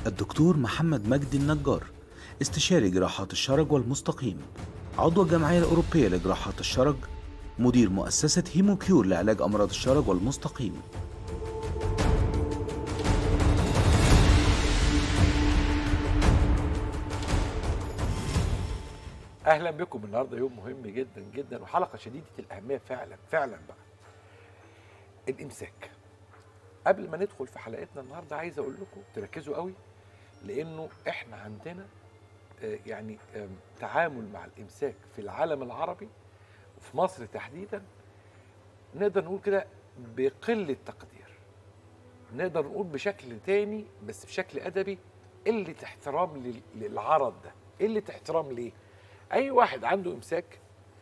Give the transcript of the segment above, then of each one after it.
الدكتور محمد مجدي النجار، استشاري جراحات الشرج والمستقيم، عضو الجمعية الأوروبية لجراحات الشرج، مدير مؤسسة هيموكيور لعلاج أمراض الشرج والمستقيم. اهلا بكم. النهارده يوم مهم جدا جدا وحلقه شديده الاهميه فعلا فعلا بقى. الامساك. قبل ما ندخل في حلقتنا النهارده عايز اقول لكم تركزوا قوي، لانه احنا عندنا تعامل مع الامساك في العالم العربي وفي مصر تحديدا، نقدر نقول كده بقله تقدير، نقدر نقول بشكل تاني بس بشكل ادبي قله احترام للعرض ده. قله احترام ليه؟ اي واحد عنده امساك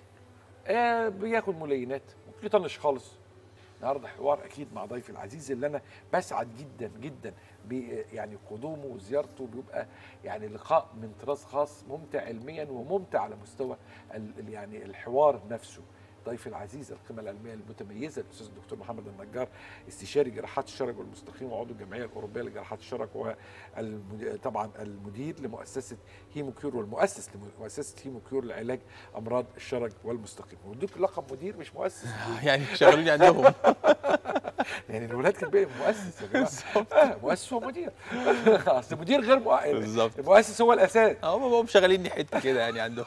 بياخد ملينات ممكن يطنش خالص. النهارده حوار اكيد مع ضيفي العزيز اللي انا بسعد جدا جدا قدومه وزيارته، بيبقى لقاء من طراز خاص، ممتع علميا وممتع على مستوى الحوار نفسه. ضيفي العزيز القيمه العلميه المتميزه الاستاذ الدكتور محمد النجار، استشاري جراحات الشرج والمستقيم وعضو الجمعيه الاوروبيه لجراحات الشرج، وطبعا المدير لمؤسسه هيموكيور والمؤسس لمؤسسه هيموكيور لعلاج امراض الشرج والمستقيم. ودوك لقب مدير مش مؤسس. يعني شغالين عندهم. يعني الولاد كانت مؤسس يا جماعه. مؤسس ومدير. اصل مدير غير بالظبط، المؤسس هو الاساس. هم شغالين حته كده يعني عندهم.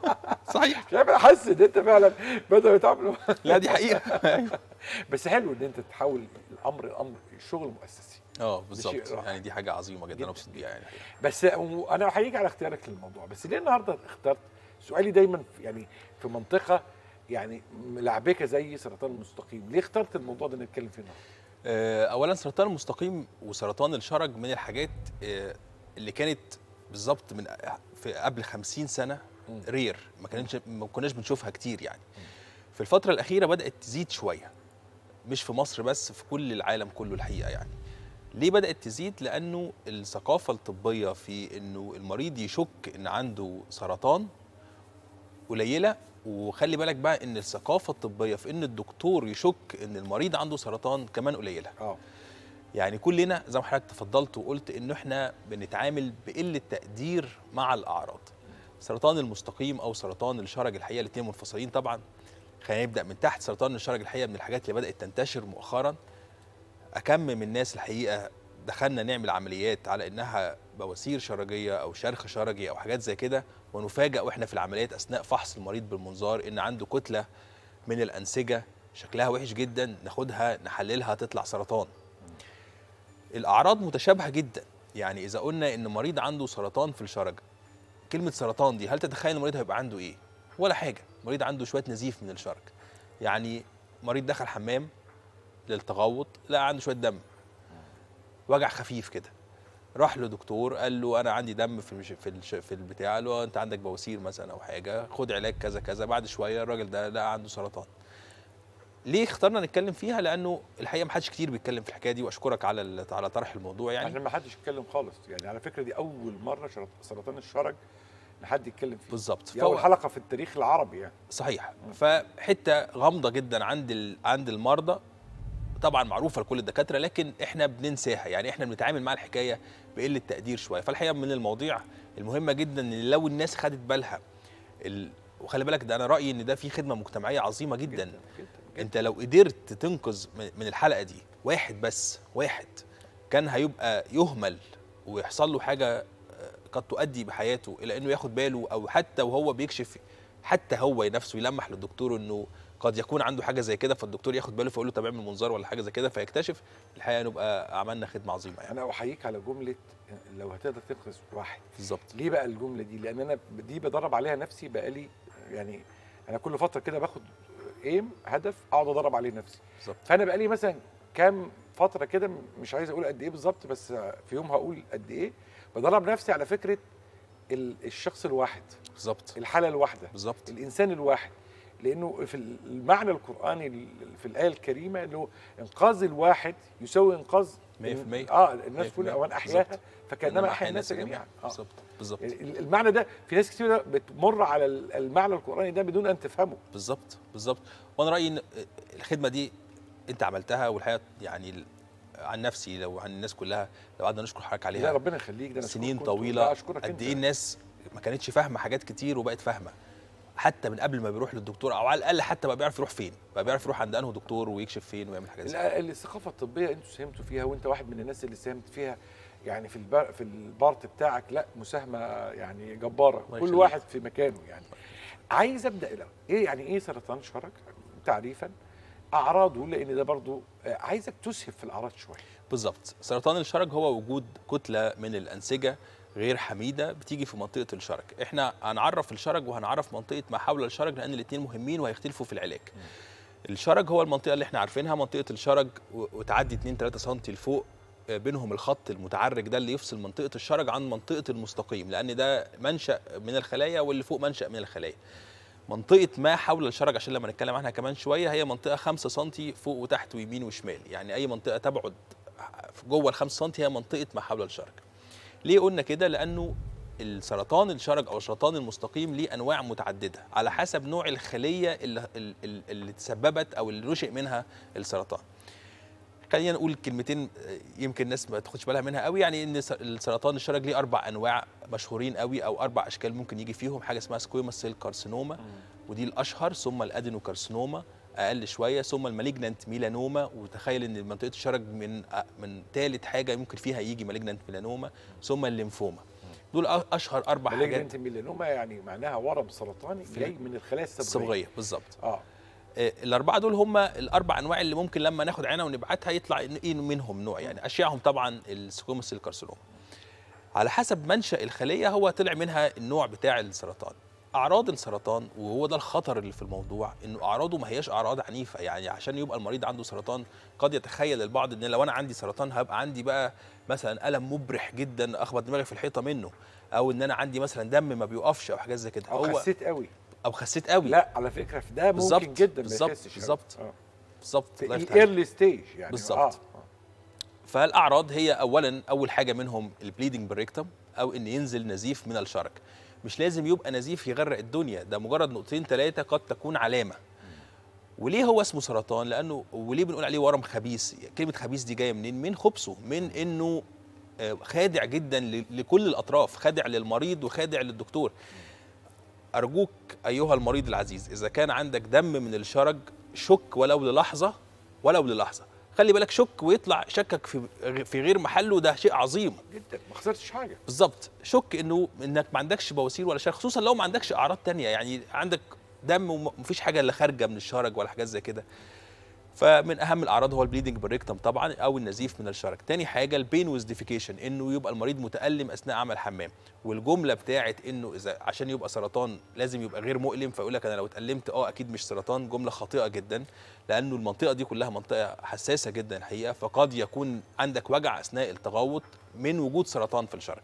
صحيح. شايف، انا حاسس ان انت فعلا بدأوا يتعاملوا. لا دي حقيقه. بس حلو ان انت تحول الامر شغل مؤسسي. بالظبط، يعني دي حاجه عظيمه جدا انا مبسوط بيها يعني. بس انا احييك على اختيارك للموضوع. بس ليه النهارده اخترت؟ سؤالي دايما في منطقه ملعبكه زي سرطان المستقيم، ليه اخترت الموضوع ده نتكلم فيه النهارده؟ اولا سرطان المستقيم وسرطان الشرج من الحاجات اللي كانت بالظبط في قبل 50 سنه رير، ما كناش بنشوفها كتير يعني. في الفتره الاخيره بدات تزيد شويه، مش في مصر بس، في كل العالم كله الحقيقه يعني. ليه بدات تزيد؟ لانه الثقافه الطبيه في انه المريض يشك ان عنده سرطان قليله، وخلي بالك بقى ان الثقافه الطبيه في ان الدكتور يشك ان المريض عنده سرطان كمان قليله. يعني كلنا زي ما حضرتك تفضلت وقلت انه احنا بنتعامل بقله تقدير مع الاعراض. سرطان المستقيم او سرطان الشرج الحقيقه الاثنين منفصلين طبعا. خلينا نبدا من تحت. سرطان الشرج الحقيقه من الحاجات اللي بدات تنتشر مؤخرا. اكم من الناس الحقيقه دخلنا نعمل عمليات على انها بواسير شرجيه او شرخ شرجي او حاجات زي كده، ونفاجئ واحنا في العمليات اثناء فحص المريض بالمنظار ان عنده كتله من الانسجه شكلها وحش جدا، ناخدها نحللها تطلع سرطان. الاعراض متشابهه جدا. يعني اذا قلنا ان مريض عنده سرطان في الشرج، كلمه سرطان دي هل تتخيل المريض هيبقى عنده ايه؟ ولا حاجه. المريض عنده شويه نزيف من الشرج. يعني مريض دخل حمام للتغوط لقى عنده شويه دم، وجع خفيف كده، راح له دكتور قال له انا عندي دم في البتاع، قال له انت عندك بواسير مثلا او حاجه، خد علاج كذا كذا. بعد شويه الراجل ده لقى عنده سرطان. ليه اخترنا نتكلم فيها؟ لانه الحقيقه ما حدش كتير بيتكلم في الحكايه دي، واشكرك على طرح الموضوع يعني. عشان ما حدش يتكلم خالص يعني. على فكره دي اول مره سرطان الشرج ان حد يتكلم فيه. بالظبط، دي اول حلقه في التاريخ العربي يعني. صحيح. فحته غامضه جدا عند المرضى، طبعا معروفه لكل الدكاتره، لكن احنا بننساها. يعني احنا بنتعامل مع الحكايه بقله تقدير شويه. فالحقيقه من المواضيع المهمه جدا ان لو الناس خدت بالها وخلي بالك ده انا رايي ان ده في خدمه مجتمعيه عظيمه جدا. جدا, جدا, جدا. انت لو قدرت تنقذ من الحلقه دي واحد بس، واحد كان هيبقى يهمل ويحصل له حاجه قد تؤدي بحياته الى انه ياخد باله، او حتى وهو بيكشف حتى هو نفسه يلمح للدكتور انه قد يكون عنده حاجه زي كده، فالدكتور ياخد باله فيقول له طب اعمل منظار ولا حاجه زي كده فيكتشف. الحقيقه نبقى عملنا خدمه عظيمه يعني. انا احييك على جمله لو هتقدر تنقذ واحد. بالظبط. ليه بقى الجمله دي؟ لان انا دي بدرب عليها نفسي بقالي انا كل فتره كده باخد هدف اقعد ادرب عليه نفسي. بالظبط. فانا بقالي مثلا كام فتره كده، مش عايز اقول قد ايه بالظبط، بس في يوم هقول قد ايه بدرب نفسي على فكره الشخص الواحد. بالظبط. الحاله الواحده. بالظبط. الانسان الواحد. لانه في المعنى القراني في الايه الكريمه انه انقاذ الواحد يساوي انقاذ 100%. الناس كلها، ومن احياها فكانما احيا الناس جميعا. بالظبط. بالظبط. المعنى ده في ناس كتير بتمر على المعنى القراني ده بدون ان تفهمه. بالظبط. بالظبط. وانا رايي ان الخدمه دي انت عملتها، والحقيقه يعني عن نفسي لو عن الناس كلها، لو قعدنا نشكر حضرتك عليها، لا ربنا يخليك، ده سنين طويله قد ايه الناس ما كانتش فاهمه حاجات كتير وبقت فاهمه، حتى من قبل ما بيروح للدكتور، او على الاقل حتى بقى بيعرف يروح فين، بقى بيعرف يروح عند انه دكتور ويكشف فين ويعمل حاجات زي كده. الثقافه الطبيه انتوا ساهمتوا فيها، وانت واحد من الناس اللي ساهمت فيها يعني في البارت بتاعك، لا مساهمه يعني جباره، كل واحد في مكانه يعني. عايز ابدا الاول، ايه يعني ايه سرطان شرج تعريفا، اعراضه، لان ده برضو عايزك تسهب في الاعراض شويه. بالظبط. سرطان الشرج هو وجود كتله من الانسجه غير حميده بتيجي في منطقه الشرج. احنا هنعرف الشرج وهنعرف منطقه ما حول الشرج لان الاثنين مهمين وهيختلفوا في العلاج. الشرج هو المنطقه اللي احنا عارفينها، منطقه الشرج وتعدي 2 3 سم لفوق، بينهم الخط المتعرج ده اللي يفصل منطقه الشرج عن منطقه المستقيم، لان ده منشأ من الخلايا واللي فوق منشأ من الخلايا. منطقه ما حول الشرج عشان لما نتكلم عنها كمان شويه هي منطقه 5 سم فوق وتحت ويمين وشمال، يعني اي منطقه تبعد جوه ال 5 سم هي منطقه ما حول الشرج. ليه قلنا كده؟ لانه السرطان الشرج او السرطان المستقيم ليه انواع متعدده على حسب نوع الخليه اللي تسببت او اللي نشئ منها السرطان. خلينا نقول كلمتين يمكن الناس ما تاخدش بالها منها قوي، يعني ان السرطان الشرج ليه 4 انواع مشهورين قوي او 4 اشكال ممكن يجي فيهم. حاجه اسمها سكويموس سيل كارسينوما ودي الاشهر، ثم الادينوكارسينوما اقل شويه، ثم المالجنانت ميلانوما، وتخيل ان منطقه الشرج من ثالث حاجه ممكن فيها يجي مالجنانت ميلانوما، ثم الليمفوما. دول اشهر 4 حاجات. مالجنانت ميلانوما يعني معناها ورم سرطاني جاي من الخلايا الصبغيه بالظبط. الاربعه دول هم الاربع انواع اللي ممكن لما ناخد عينه ونبعتها يطلع ايه منهم نوع، يعني اشياءهم طبعا السكويموس سيل كارسينوما. على حسب منشأ الخليه هو طلع منها النوع بتاع السرطان. اعراض السرطان وهو ده الخطر اللي في الموضوع، انه اعراضه ما هياش اعراض عنيفه، يعني عشان يبقى المريض عنده سرطان قد يتخيل البعض ان لو انا عندي سرطان هبقى عندي بقى مثلا الم مبرح جدا اخبط دماغي في الحيطه منه، او ان انا عندي مثلا دم ما بيوقفش او حاجات زي كده، او خسيت قوي او خسيت قوي. لا على فكره في ده ممكن جدا ما يخسش بالظبط بالظبط في الايرلي ستيج يعني بالظبط. فالاعراض هي اولا اول حاجه منهم البليدنج بالريكتم، او ان ينزل نزيف من الشرج. مش لازم يبقى نزيف يغرق الدنيا، ده مجرد نقطتين 3 قد تكون علامه. وليه هو اسمه سرطان؟ لانه وليه بنقول عليه ورم خبيث؟ كلمه خبيث دي جايه منين؟ من خبثه، من انه خادع جدا لكل الاطراف، خادع للمريض وخادع للدكتور. أرجوك أيها المريض العزيز، إذا كان عندك دم من الشرج شك ولو للحظة، ولو للحظة، خلي بالك، شك ويطلع شكك في غير محله، ده شيء عظيم جدا، ما خسرتش حاجة. بالظبط. شك إنك ما عندكش بواسير ولا شرج، خصوصا لو ما عندكش أعراض تانية، يعني عندك دم ومفيش حاجة اللي خارجة من الشرج ولا حاجات زي كده. فمن اهم الاعراض هو البليدنج بالريكتم طبعا او النزيف من الشرج. تاني حاجه البين ويز ديفيكيشن، انه يبقى المريض متالم اثناء عمل حمام. والجمله بتاعت انه اذا عشان يبقى سرطان لازم يبقى غير مؤلم، فيقول لك انا لو اتالمت اكيد مش سرطان، جمله خاطئه جدا، لانه المنطقه دي كلها منطقه حساسه جدا الحقيقه، فقد يكون عندك وجع اثناء التغوط من وجود سرطان في الشرج.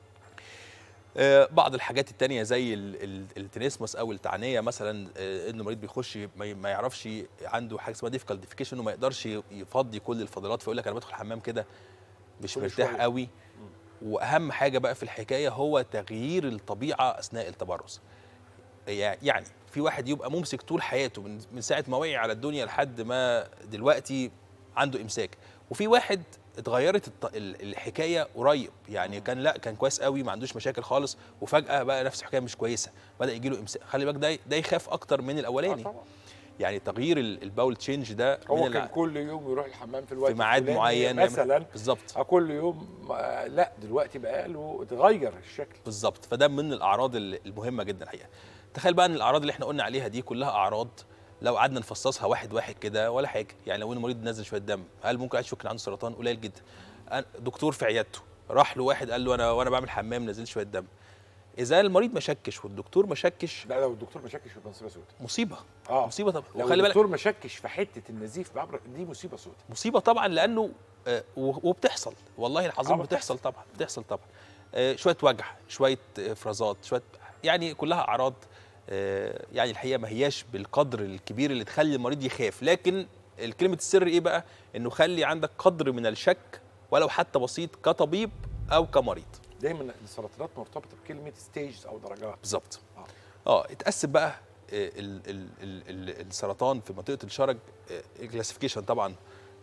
بعض الحاجات التانية زي التنسمس او التعنيه مثلا، ان المريض بيخش ما يعرفش، عنده حاجه اسمها ديفيكالت ديفيكيشن، انه ما يقدرش يفضي كل الفضلات، فيقول لك انا بدخل الحمام كده مش مرتاح قوي. واهم حاجه بقى في الحكايه هو تغيير الطبيعه اثناء التبرز. يعني في واحد يبقى ممسك طول حياته من ساعه ما وعي على الدنيا لحد ما دلوقتي عنده امساك، وفي واحد اتغيرت الحكايه قريب، يعني كان كويس قوي ما عندوش مشاكل خالص، وفجاه بقى نفس الحكايه مش كويسه، بدا يجي له امساك. خلي بالك ده يخاف اكتر من الاولاني. يعني تغيير الباول تشينج ده هو كان كل يوم يروح الحمام في الوقت في ميعاد معين مثلا بالظبط، كل يوم، لا دلوقتي بقى له اتغير الشكل بالظبط. فده من الاعراض المهمه جدا الحقيقه. تخيل بقى ان الاعراض اللي احنا قلنا عليها دي كلها اعراض لو قعدنا نفصصها واحد واحد كده ولا حاجه. يعني لو المريض نزل شويه دم، هل ممكن يشك ان عنده سرطان؟ قليل جدا. دكتور في عيادته راح له واحد قال له وانا بعمل حمام نزل شويه دم، اذا المريض ما شكش والدكتور ما شكش، لا لو الدكتور ما شكش يبقى مصيبه سوداء. مصيبه مصيبه طبعا. لو الدكتور ما شكش في حته النزيف دي مصيبه سوداء، مصيبه طبعا، لانه وبتحصل والله العظيم، بتحصل طبعا شويه وجع، شويه افرازات، شويه، يعني كلها اعراض يعني الحقيقه ما هياش بالقدر الكبير اللي تخلي المريض يخاف. لكن كلمه السر ايه بقى؟ انه خلي عندك قدر من الشك ولو حتى بسيط كطبيب او كمريض. دايما السرطانات مرتبطه بكلمه ستيجز او درجات بالظبط. اتقسم بقى السرطان في منطقه الشرج كلاسيفيكيشن طبعا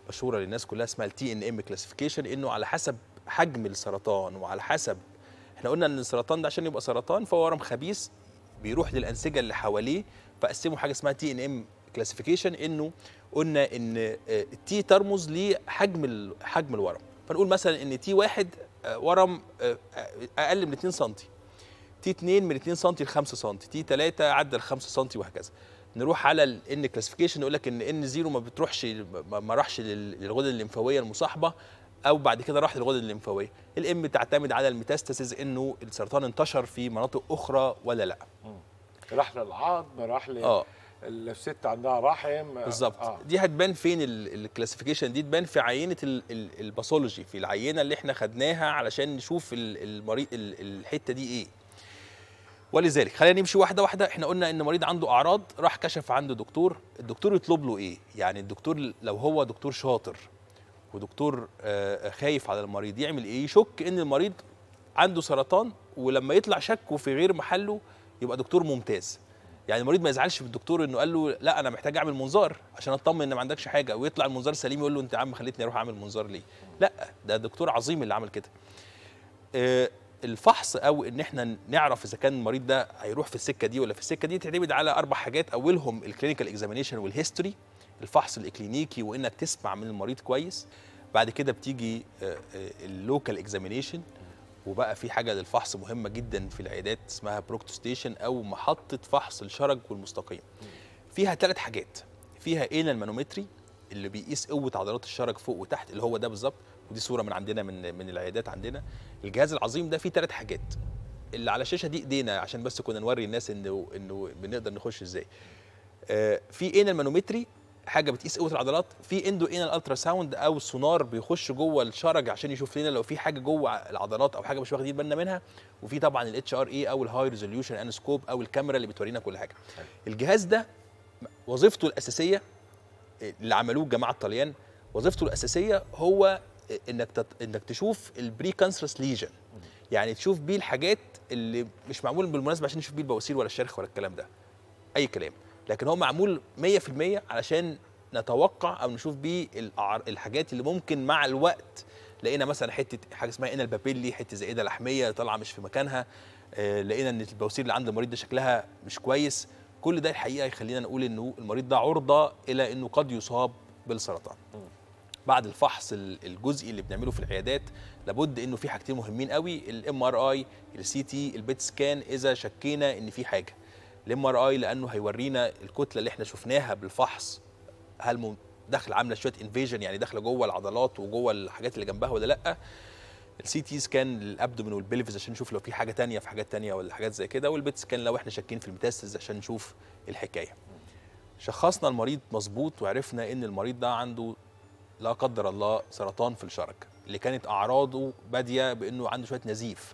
مشهوره للناس كلها اسمها التي ان ام كلاسيفيكيشن، انه على حسب حجم السرطان وعلى حسب، احنا قلنا ان السرطان ده عشان يبقى سرطان فهو ورم خبيث بيروح للانسجه اللي حواليه، فقسموا حاجه اسمها تي ان ام كلاسيفيكيشن، انه قلنا ان التي ترمز لحجم حجم الورم، فنقول مثلا ان تي 1 ورم اقل من 2 سم، تي 2 من 2 سم ل 5 سم، تي 3 عدى ال 5 سم وهكذا. نروح على الان كلاسيفيكيشن يقول لك ان 0 ما بتروحش، ما راحش للغدد الليمفاويه المصاحبه، او بعد كده راح للغدد الليمفاويه. الام تعتمد على الميتاستاسيز، انه السرطان انتشر في مناطق اخرى ولا لا. راح للعظم، راح الست عندها رحم بالظبط. دي هتبان فين الكلاسيفيكيشن دي؟ تبان في عينه الباثولوجي، في العينه اللي احنا خدناها علشان نشوف المريض الحته دي ايه. ولذلك خلينا نمشي واحده واحده. احنا قلنا ان مريض عنده اعراض، راح كشف عنده دكتور، الدكتور يطلب له ايه؟ يعني الدكتور لو هو دكتور شاطر ودكتور خايف على المريض يعمل ايه؟ يشك ان المريض عنده سرطان، ولما يطلع شكه في غير محله يبقى دكتور ممتاز. يعني المريض ما يزعلش من الدكتور انه قال له لا انا محتاج اعمل منظار عشان اطمن ان ما عندكش حاجه، ويطلع المنظار سليم يقول له انت يا عم خليتني اروح اعمل منظار ليه؟ لا، ده دكتور عظيم اللي عمل كده. الفحص او ان احنا نعرف اذا كان المريض ده هيروح في السكه دي ولا في السكه دي تعتمد على 4 حاجات، اولهم الكلينيكال اكزامينيشن والهيستوري، الفحص الاكلينيكي وانك تسمع من المريض كويس. بعد كده بتيجي اللوكال اكزامينيشن، وبقى في حاجه للفحص مهمه جدا في العيادات اسمها بروكتوستيشن او محطه فحص الشرج والمستقيم. فيها 3 حاجات، فيها انال مانومتري اللي بيقيس قوه عضلات الشرج فوق وتحت، اللي هو ده بالظبط، ودي صوره من عندنا من العيادات عندنا. الجهاز العظيم ده فيه 3 حاجات، اللي على الشاشه دي ايدينا عشان بس كنا نوري الناس انه بنقدر نخش ازاي. في انال مانومتري حاجه بتقيس قوه العضلات، في اندو انال الترا ساوند او سونار بيخش جوه الشرج عشان يشوف لنا لو في حاجه جوه العضلات او حاجه مش واخدين بالنا منها، وفي طبعا الاتش ار اي او الهاي ريزوليوشن انسكوب او الكاميرا اللي بتورينا كل حاجه. الجهاز ده وظيفته الاساسيه اللي عملوه الجماعه الطليان، وظيفته الاساسيه هو انك تشوف البري كانسرس ليجن، يعني تشوف بيه الحاجات اللي مش معمول بالمناسبه عشان نشوف بيه البواسير ولا الشرخ ولا الكلام ده، اي كلام، لكن هو معمول 100% علشان نتوقع او نشوف بيه الحاجات اللي ممكن مع الوقت لقينا مثلا حاجه اسمها انال بابيلي، حته زائده لحميه طالعه مش في مكانها، لقينا ان البواسير اللي عند المريض ده شكلها مش كويس. كل ده الحقيقه يخلينا نقول انه المريض ده عرضه الى انه قد يصاب بالسرطان. بعد الفحص الجزئي اللي بنعمله في العيادات لابد انه في حاجتين مهمين قوي، الام ار اي، السي تي، البيت سكان، اذا شكينا ان في حاجه. الام ار اي لانه هيورينا الكتله اللي احنا شفناها بالفحص هل داخله عامله شويه انفيجن، يعني داخله جوه العضلات وجوه الحاجات اللي جنبها ولا لا. السي تي سكان للابدومين والبلفز عشان نشوف لو في حاجه ثانيه في حاجات ثانيه ولا حاجات زي كده، والبيت سكان لو احنا شاكين في الميتاستاز عشان نشوف الحكايه. شخصنا المريض مظبوط وعرفنا ان المريض ده عنده لا قدر الله سرطان في الشرج، اللي كانت اعراضه باديه بانه عنده شويه نزيف.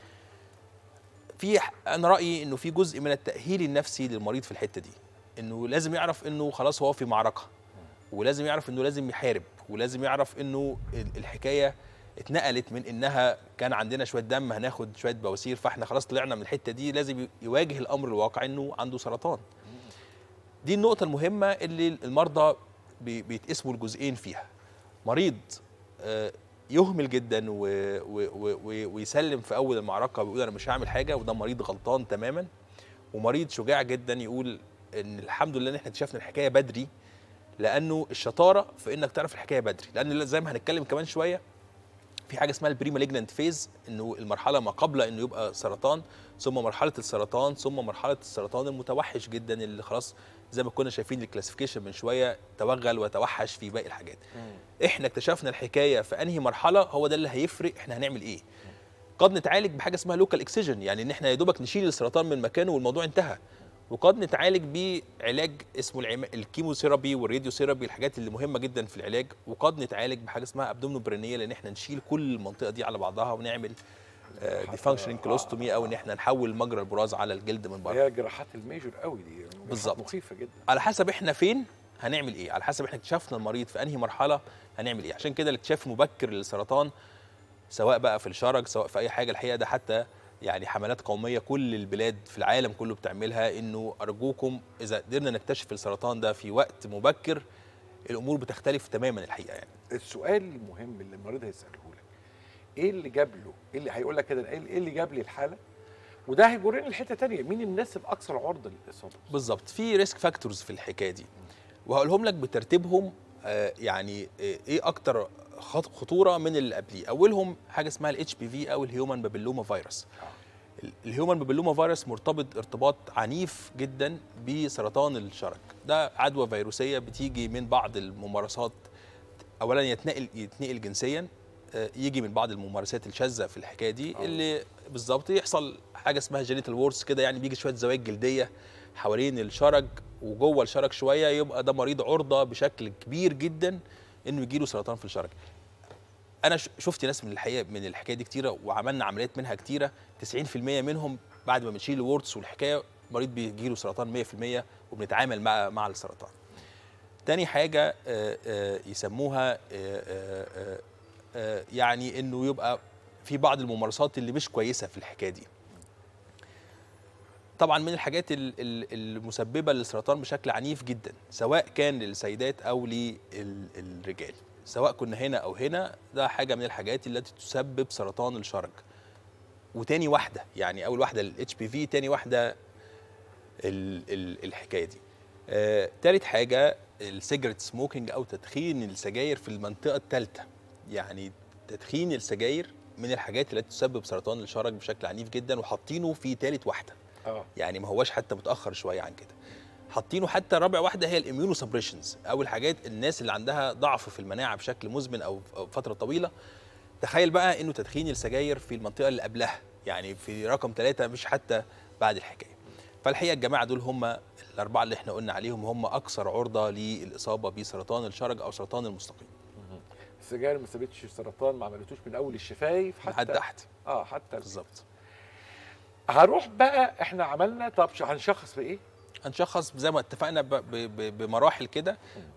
انا رايي انه في جزء من التاهيل النفسي للمريض في الحته دي، انه لازم يعرف انه خلاص هو في معركه، ولازم يعرف انه لازم يحارب، ولازم يعرف انه الحكايه اتنقلت من انها كان عندنا شويه دم هناخد شويه بواسير فاحنا خلاص طلعنا من الحته دي، لازم يواجه الامر الواقع انه عنده سرطان. دي النقطه المهمه اللي المرضى بيتقسموا الجزئين فيها. مريض يهمل جدا ويسلم في اول المعركه ويقول انا مش هعمل حاجه، وده مريض غلطان تماما. ومريض شجاع جدا يقول ان الحمد لله ان احنا اكتشفنا الحكايه بدري، لانه الشطاره في انك تعرف الحكايه بدري، لان زي ما هنتكلم كمان شويه في حاجه اسمها البري مالجنانت فيز، انه المرحله ما قبل انه يبقى سرطان، ثم مرحله السرطان، ثم مرحله السرطان المتوحش جدا اللي خلاص زي ما كنا شايفين الكلاسيفيكيشن من شويه توغل وتوحش في باقي الحاجات. احنا اكتشفنا الحكايه في انهي مرحله، هو ده اللي هيفرق احنا هنعمل ايه. قد نتعالج بحاجه اسمها لوكال اكسجن، يعني ان احنا يا دوبك نشيل السرطان من مكانه والموضوع انتهى، وقد نتعالج بعلاج اسمه الكيموثيرابي والراديوثيرابي، الحاجات اللي مهمه جدا في العلاج. وقد نتعالج بحاجه اسمها ابدومينوبرينيه، لان احنا نشيل كل المنطقه دي على بعضها ونعمل ديفانكشنينج كولوستومي، او ان احنا نحول مجرى البراز على الجلد من بره. هي جراحات الميجور قوي دي بالظبط، مخيفه جدا. على حسب احنا فين هنعمل ايه، على حسب احنا اكتشفنا المريض في انهي مرحله هنعمل ايه. عشان كده الاكتشاف المبكر للسرطان سواء بقى في الشرج سواء في اي حاجه، الحقيقه ده حتى يعني حملات قوميه كل البلاد في العالم كله بتعملها، انه ارجوكم اذا قدرنا نكتشف السرطان ده في وقت مبكر الامور بتختلف تماما الحقيقه يعني. السؤال المهم اللي المريض هيساله لك، ايه اللي جاب له، ايه اللي هيقول لك كده، ايه اللي جاب لي الحاله، وده هيجرني لحته ثانيه، مين الناس الاكثر عرضه للاصابه؟ بالظبط، في ريسك فاكتورز في الحكايه دي، وهقولهم لك بترتيبهم. يعني ايه اكتر خطوره من اللي قبليه. اولهم حاجه اسمها الاتش بي في او الهيومن بابيلوما فيروس. الهيومن بابيلوما فيروس مرتبط ارتباط عنيف جدا بسرطان الشرج. ده عدوى فيروسيه بتيجي من بعض الممارسات، اولا يتنقل جنسيا، يجي من بعض الممارسات الشاذه في الحكايه دي اللي بالظبط يحصل حاجه اسمها جينيتال وورس كده، يعني بيجي شويه زوايا جلديه حوالين الشرج وجوه الشرج شويه، يبقى ده مريض عرضه بشكل كبير جدا انه يجيله سرطان في الشرج. انا شفت ناس من الحقيقه من الحكايه دي كتيره، وعملنا عمليات منها كتيره. 90% منهم بعد ما بنشيل الورتس والحكايه مريض بيجيله سرطان 100%، وبنتعامل مع السرطان. تاني حاجه يسموها يعني انه يبقى في بعض الممارسات اللي مش كويسه في الحكايه دي. طبعا من الحاجات المسببه للسرطان بشكل عنيف جدا، سواء كان للسيدات او للرجال، سواء كنا هنا او هنا، ده حاجه من الحاجات التي تسبب سرطان الشرج. وتاني واحده، يعني اول واحده الاتش بي في، تاني واحده الحكايه دي. تالت حاجه السيجرت سموكينج او تدخين السجاير في المنطقه الثالثه. يعني تدخين السجاير من الحاجات التي تسبب سرطان الشرج بشكل عنيف جدا، وحاطينه في ثالث واحده. يعني ما هواش حتى متاخر شويه عن كده، حاطينه حتى رابع واحده هي الاميونو سبريشنز، او الحاجات الناس اللي عندها ضعف في المناعه بشكل مزمن او فتره طويله. تخيل بقى انه تدخين السجاير في المنطقه اللي قبلها، يعني في رقم 3 مش حتى بعد الحكايه. فالحقيقه الجماعه دول هم الاربعه اللي احنا قلنا عليهم هم اكثر عرضه للاصابه بسرطان الشرج او سرطان المستقيم. السجاير ما سابتش السرطان، ما عملتوش من اول الشفايف حتى لحد تحت. حتى بالظبط. هروح بقى، احنا عملنا، طب هنشخص بايه؟ هنشخص زي ما اتفقنا بمراحل كده،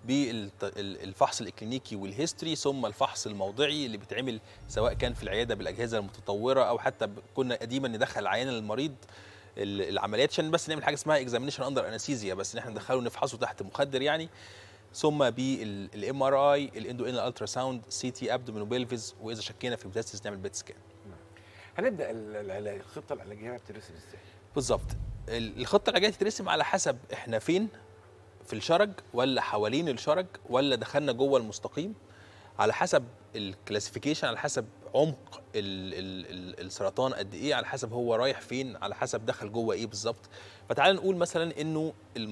بالفحص الاكلينيكي والهيستوري، ثم الفحص الموضعي اللي بيتعمل سواء كان في العياده بالاجهزه المتطوره، او حتى كنا قديما ندخل العيان للمريض العمليات عشان بس نعمل حاجه اسمها اكزامينشن اندر انستيزيا، بس ان احنا ندخله نفحصه تحت مخدر يعني. ثم بالام ار اي، الاندو انال الترا ساوند، سي تي ابدومينوبلفيز، واذا شكينا في ميتاستاسيس نعمل بيت سكان. هنبدا العلاج، الخطه العلاجيه بترسم ازاي؟ بالظبط. الخطه العلاجيه تترسم على حسب احنا فين في الشرج، ولا حوالين الشرج، ولا دخلنا جوه المستقيم، على حسب الكلاسيفيكيشن، على حسب عمق السرطان قد ايه، على حسب هو رايح فين، على حسب دخل جوه ايه بالظبط. فتعال نقول مثلا انه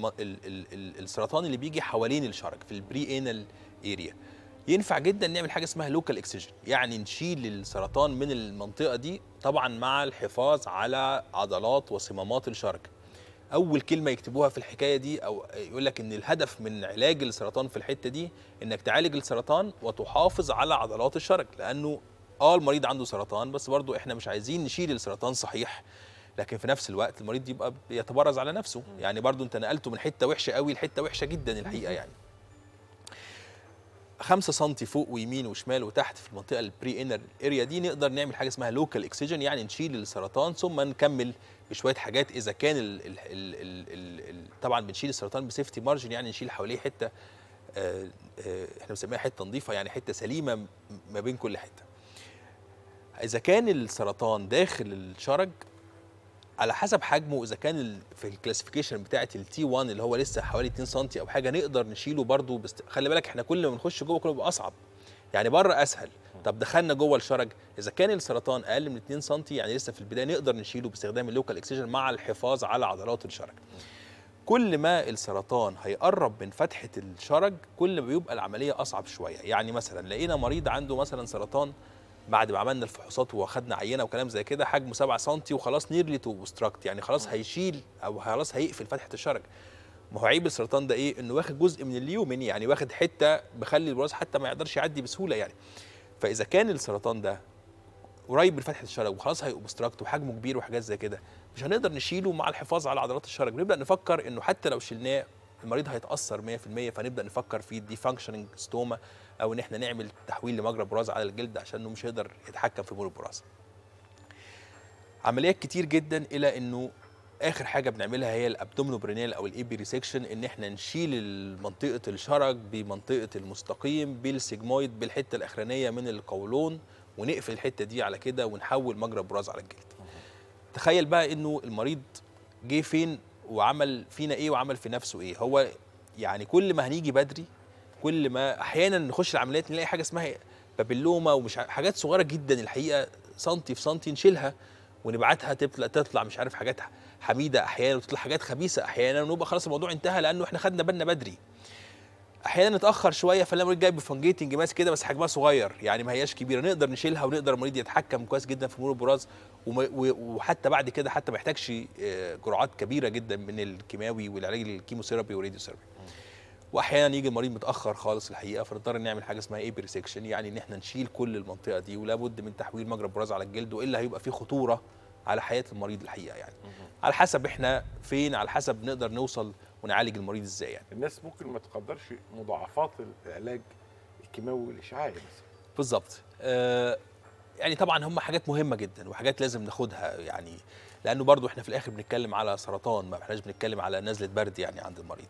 السرطان اللي بيجي حوالين الشرج في البري انال اريا، ينفع جدا نعمل حاجه اسمها لوكال اكسجن، يعني نشيل السرطان من المنطقه دي، طبعا مع الحفاظ على عضلات وصمامات الشرج. اول كلمه يكتبوها في الحكايه دي، او يقول لك ان الهدف من علاج السرطان في الحته دي انك تعالج السرطان وتحافظ على عضلات الشرج، لانه المريض عنده سرطان، بس برضو احنا مش عايزين نشيل السرطان صحيح، لكن في نفس الوقت المريض يبقى يتبرز على نفسه. يعني برضو انت نقلته من حته وحشه قوي لحته وحشه جدا الحقيقه. يعني 5 سم فوق ويمين وشمال وتحت في المنطقه البري انر اريا دي نقدر نعمل حاجه اسمها لوكال اكسجن، يعني نشيل السرطان ثم نكمل بشويه حاجات. اذا كان طبعا بنشيل السرطان بسيفتي مارجن، يعني نشيل حواليه حته احنا بنسميها حته نظيفه، يعني حته سليمه ما بين كل حته. اذا كان السرطان داخل الشرج على حسب حجمه، اذا كان في الكلاسيفيكيشن بتاعه التي 1 اللي هو لسه حوالي 2 سم او حاجه، نقدر نشيله برضو. بس خلي بالك احنا كل ما نخش جوه كل ما بيبقى اصعب، يعني بره اسهل. طب دخلنا جوه الشرج، اذا كان السرطان اقل من 2 سم يعني لسه في البدايه، نقدر نشيله باستخدام اللوكال اكسجن مع الحفاظ على عضلات الشرج. كل ما السرطان هيقرب من فتحه الشرج كل ما بيبقى العمليه اصعب شويه. يعني مثلا لقينا مريض عنده مثلا سرطان بعد ما عملنا الفحوصات واخدنا عينه وكلام زي كده، حجمه 7 سم وخلاص نيرلي تو اوبستراكت، يعني خلاص هيشيل او خلاص هيقفل فتحه الشرج. ما هو عيب السرطان ده ايه؟ انه واخد جزء من اليومن، يعني واخد حته بخلي البراز حتى ما يقدرش يعدي بسهوله يعني. فاذا كان السرطان ده قريب من فتحه الشرج وخلاص هيأوبستراكت وحجمه كبير وحاجات زي كده، مش هنقدر نشيله مع الحفاظ على عضلات الشرج. بنبدا نفكر انه حتى لو شلناه المريض هيتاثر 100%، فنبدا نفكر في دي فانكشننج ستوما، او ان احنا نعمل تحويل لمجرى براز على الجلد عشان انه مش هيقدر يتحكم في مول البراز. عمليات كتير جدا الى انه اخر حاجه بنعملها هي الابدومينوبرينيال او الايبي ريسكشن، ان احنا نشيل منطقه الشرج بمنطقه المستقيم بالسيجمويد بالحته الاخرانيه من القولون، ونقفل الحته دي على كده ونحول مجرى البراز على الجلد. تخيل بقى انه المريض جه فين وعمل فينا ايه وعمل في نفسه ايه. هو يعني كل ما هنيجي بدري، كل ما احيانا نخش العمليات نلاقي حاجه اسمها بابيلوما، ومش حاجات صغيره جدا الحقيقه، سنتي في سنتي، نشيلها ونبعتها تطلع مش عارف حاجات حميده احيانا، وتطلع حاجات خبيثه احيانا، ونبقى خلاص الموضوع انتهى لانه احنا خدنا بالنا بدري. احيانا نتاخر شويه فنلاقي المريض جاي بفنجيتنج ماس كده بس حجمها صغير، يعني ما هياش كبيره، نقدر نشيلها ونقدر المريض يتحكم كويس جدا في امور البراز، وحتى بعد كده حتى ما يحتاجش جرعات كبيره جدا من الكيماوي والعلاج الكيموثيرابي والراديوثيرابي. واحيانا يجي المريض متاخر خالص الحقيقه، فنضطر نعمل حاجه اسمها ايبي ريسكشن، يعني ان احنا نشيل كل المنطقه دي، ولا بد من تحويل مجرى البراز على الجلد، والا هيبقى في خطوره على حياه المريض الحقيقه. يعني على حسب احنا فين، على حسب نقدر نوصل ونعالج المريض ازاي. يعني الناس ممكن ما تقدرش مضاعفات العلاج الكيماوي والاشعاعي مثلا. بالظبط. يعني طبعا هم حاجات مهمه جدا وحاجات لازم ناخدها، يعني لانه برضو احنا في الاخر بنتكلم على سرطان، ما احناش بنتكلم على نزله برد يعني عند المريض.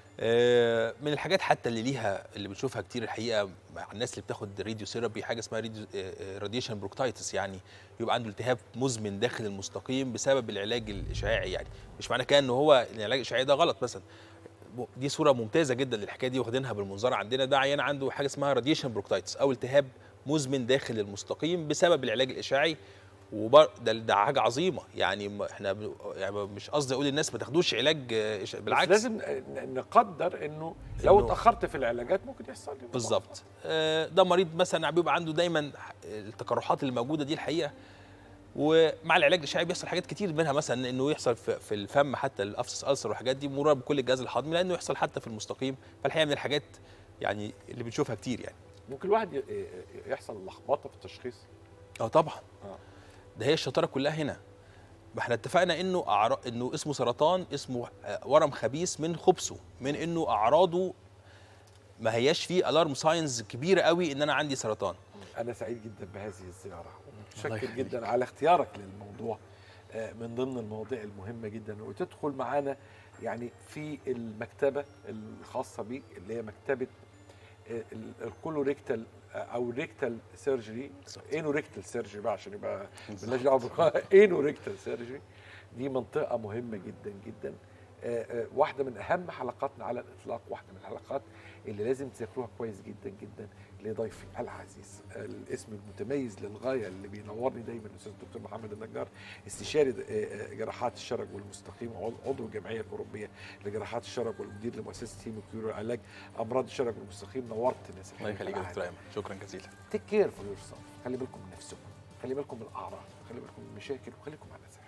من الحاجات حتى اللي ليها اللي بنشوفها كتير الحقيقه مع الناس اللي بتاخد راديو ثيرابي، حاجه اسمها راديشن بروكتايتس، يعني يبقى عنده التهاب مزمن داخل المستقيم بسبب العلاج الاشعاعي. يعني مش معنى كده ان هو العلاج الاشعاعي ده غلط مثلا، دي صوره ممتازه جدا للحكايه دي واخدينها بالمنظار عندنا. ده عيان عنده حاجه اسمها راديشن بروكتايتس او التهاب مزمن داخل المستقيم بسبب العلاج الاشعاعي، ده حاجه عظيمه. يعني احنا يعني مش قصدي اقول للناس ما تاخدوش علاج، بالعكس بس لازم نقدر انه لو اتاخرت في العلاجات ممكن يحصل لي بالظبط. ده مريض مثلا بيبقى عنده دايما التقرحات اللي موجوده دي الحقيقه، ومع العلاج الاشعاعي بيحصل حاجات كتير، منها مثلا انه يحصل في الفم حتى الافسس ألسر والحاجات دي مرور بكل الجهاز الهضمي، لانه يحصل حتى في المستقيم. فالحقيقه من الحاجات يعني اللي بنشوفها كتير. يعني ممكن الواحد يحصل لخبطه في التشخيص. طبعا. ده هي الشطاره كلها هنا. ما احنا اتفقنا انه اسمه سرطان، اسمه ورم خبيث من خبثه، من انه اعراضه ما هياش فيه الارم ساينز كبيره قوي ان انا عندي سرطان. انا سعيد جدا بهذه الزياره ومتشكر جدا على اختيارك للموضوع من ضمن المواضيع المهمه جدا، وتدخل معانا يعني في المكتبه الخاصه بيك اللي هي مكتبه الكولوريكتال او ريكتال سيرجري، انوريكتال سيرجري بقى عشان يبقى مالناش دعوه انوريكتال سيرجري. دي منطقه مهمه جدا جدا، واحده من اهم حلقاتنا على الاطلاق، واحده من الحلقات اللي لازم تذاكروها كويس جدا جدا لضيفي العزيز، الاسم المتميز للغايه اللي بينورني دايما الاستاذ الدكتور محمد النجار، استشاري جراحات الشرج والمستقيم، عضو الجمعيه الاوروبيه لجراحات الشرج والمدير لمؤسسه هيموكيور علاج امراض الشرج والمستقيم. نورت الناس. الله يخليك يا دكتور ايمن، شكرا جزيلا. تيك كير فور يور سيلف، خلي بالكم من نفسكم، خلي بالكم من الاعراض، خلي بالكم من المشاكل، وخليكم على سحر.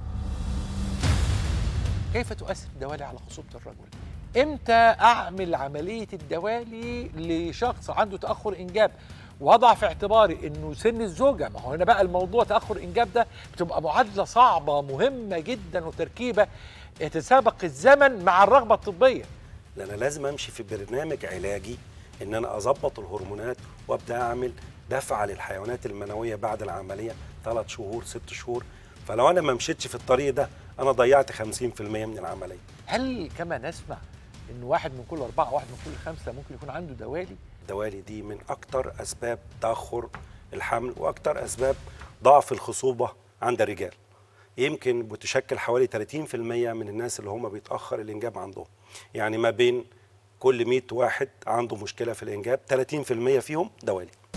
كيف تؤثر الدوالي على خصوبة الرجل؟ امتى اعمل عملية الدوالي لشخص عنده تأخر انجاب؟ وضع في اعتباري انه سن الزوجة، ما هو هنا بقى الموضوع تأخر انجاب ده بتبقى معادلة صعبة مهمة جدا وتركيبة يتسابق الزمن مع الرغبة الطبية. انا لازم امشي في برنامج علاجي ان انا اظبط الهرمونات وابدا اعمل دفعة للحيوانات المنوية بعد العملية 3 شهور 6 شهور. فلو انا ما مشيتش في الطريق ده انا ضيعت 50% من العمليه. هل كما نسمع ان 1 من كل 4 1 من كل 5 ممكن يكون عنده دوالي؟ الدوالي دي من اكتر اسباب تاخر الحمل واكتر اسباب ضعف الخصوبه عند الرجال. يمكن بتشكل حوالي 30% من الناس اللي هم بيتاخر الانجاب عندهم. يعني ما بين كل 100 واحد عنده مشكله في الانجاب 30% فيهم دوالي.